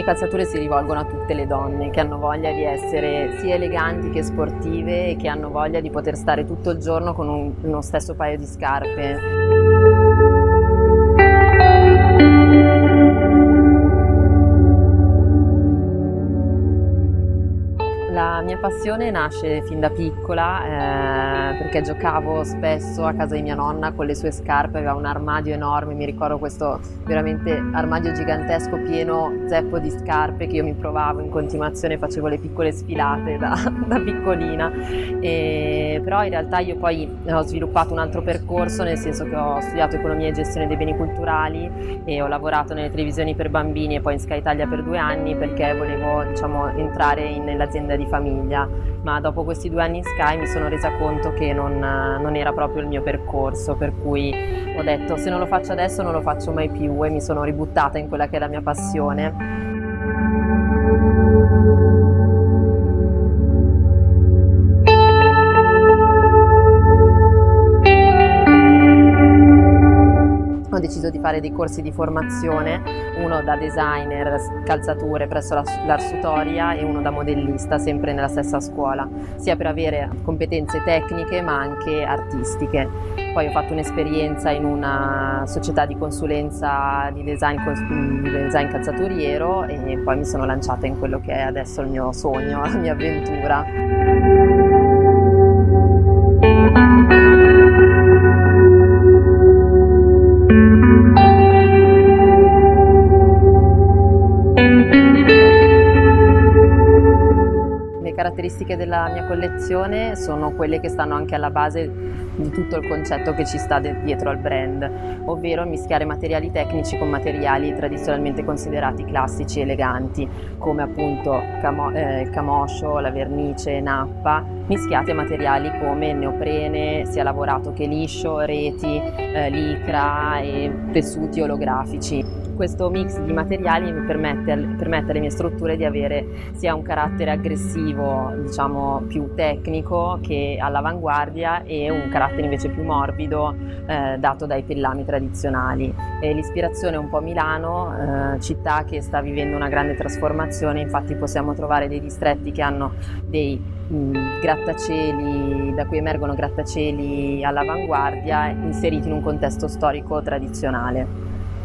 calzature si rivolgono a tutte le donne che hanno voglia di essere sia eleganti che sportive e che hanno voglia di poter stare tutto il giorno con uno stesso paio di scarpe. La mia passione nasce fin da piccola perché giocavo spesso a casa di mia nonna con le sue scarpe, aveva un armadio enorme, mi ricordo questo veramente armadio gigantesco pieno zeppo di scarpe che io mi provavo in continuazione, facevo le piccole sfilate da piccolina, però in realtà io poi ho sviluppato un altro percorso, nel senso che ho studiato economia e gestione dei beni culturali e ho lavorato nelle televisioni per bambini e poi in Sky Italia per 2 anni perché volevo, diciamo, entrare nell'azienda di famiglia, ma dopo questi 2 anni in Sky mi sono resa conto che non era proprio il mio percorso, per cui ho detto se non lo faccio adesso non lo faccio mai più e mi sono ributtata in quella che è la mia passione. Ho deciso di fare dei corsi di formazione, uno da designer calzature presso l'Arsutoria e uno da modellista, sempre nella stessa scuola, sia per avere competenze tecniche ma anche artistiche. Poi ho fatto un'esperienza in una società di consulenza di design calzaturiero e poi mi sono lanciata in quello che è adesso il mio sogno, la mia avventura. Le caratteristiche della mia collezione sono quelle che stanno anche alla base di tutto il concetto che ci sta dietro al brand, ovvero mischiare materiali tecnici con materiali tradizionalmente considerati classici e eleganti, come appunto il camoscio, la vernice, nappa, mischiati a materiali come il neoprene, sia lavorato che liscio, reti, licra e tessuti olografici. Questo mix di materiali mi permette alle mie strutture di avere sia un carattere aggressivo, diciamo più tecnico, che all'avanguardia, e un carattere invece più morbido dato dai pellami tradizionali. L'ispirazione è un po' Milano, città che sta vivendo una grande trasformazione, infatti possiamo trovare dei distretti che hanno dei grattacieli, da cui emergono grattacieli all'avanguardia inseriti in un contesto storico tradizionale.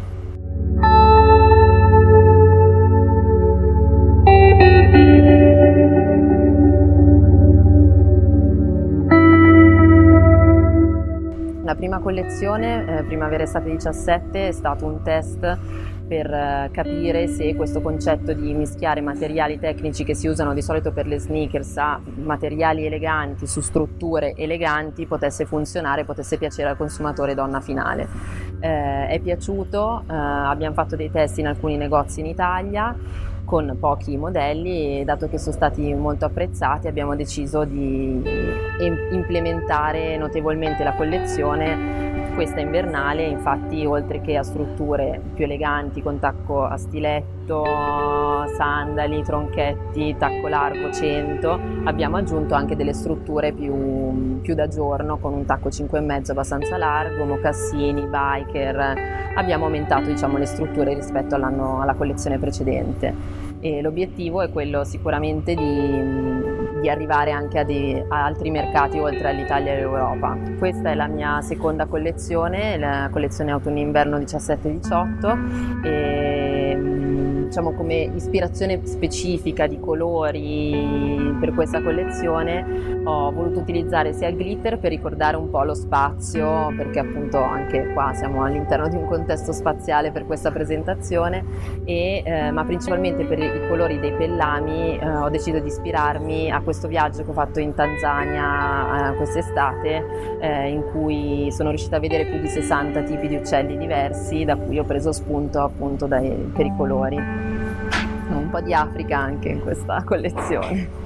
La prima collezione, Primavera Estate 17, è stato un test per capire se questo concetto di mischiare materiali tecnici che si usano di solito per le sneakers a materiali eleganti su strutture eleganti potesse funzionare, potesse piacere al consumatore donna finale. È piaciuto, abbiamo fatto dei test in alcuni negozi in Italia con pochi modelli e dato che sono stati molto apprezzati abbiamo deciso di implementare notevolmente la collezione questa invernale. Infatti, oltre che a strutture più eleganti con tacco a stiletto, sandali, tronchetti, tacco largo 100, abbiamo aggiunto anche delle strutture più da giorno con un tacco 5,5 abbastanza largo, mocassini, biker. Abbiamo aumentato, diciamo, le strutture rispetto alla collezione precedente. E l'obiettivo è quello sicuramente di arrivare anche a altri mercati oltre all'Italia e all'Europa. Questa è la mia seconda collezione, la collezione autunno-inverno 17-18, e diciamo come ispirazione specifica di colori per questa collezione ho voluto utilizzare sia il glitter per ricordare un po' lo spazio, perché appunto anche qua siamo all'interno di un contesto spaziale per questa presentazione, ma principalmente per i colori dei pellami ho deciso di ispirarmi a questo viaggio che ho fatto in Tanzania quest'estate, in cui sono riuscita a vedere più di 60 tipi di uccelli diversi, da cui ho preso spunto appunto per i colori. Un po' di Africa anche in questa collezione.